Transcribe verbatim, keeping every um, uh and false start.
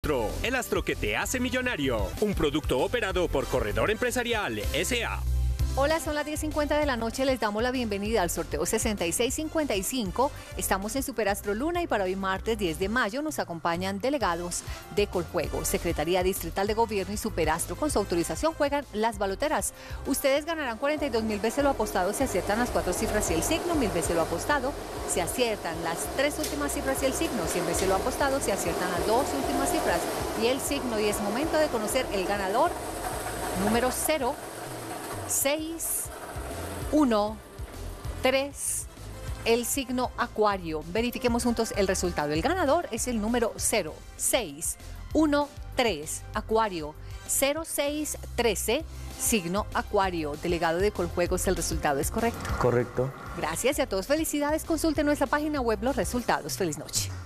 Astro, el astro que te hace millonario. Un producto operado por Corredor Empresarial S A Hola, son las diez cincuenta de la noche, les damos la bienvenida al sorteo sesenta y seis cincuenta y cinco. Estamos en Superastro Luna y para hoy martes diez de mayo nos acompañan delegados de Coljuegos, Secretaría Distrital de Gobierno y Superastro. Con su autorización juegan las baloteras. Ustedes ganarán cuarenta y dos mil veces lo apostado si aciertan las cuatro cifras y el signo, mil veces lo apostado si aciertan las tres últimas cifras y el signo, cien veces lo apostado si aciertan las dos últimas cifras y el signo. Y es momento de conocer el ganador número cero seis uno tres, el signo Acuario. Verifiquemos juntos el resultado. El ganador es el número cero seis uno tres, Acuario, cero seis uno tres, signo Acuario. Delegado de Coljuegos, ¿el resultado es correcto? Correcto. Gracias y a todos felicidades. Consulte nuestra página web los resultados. Feliz noche.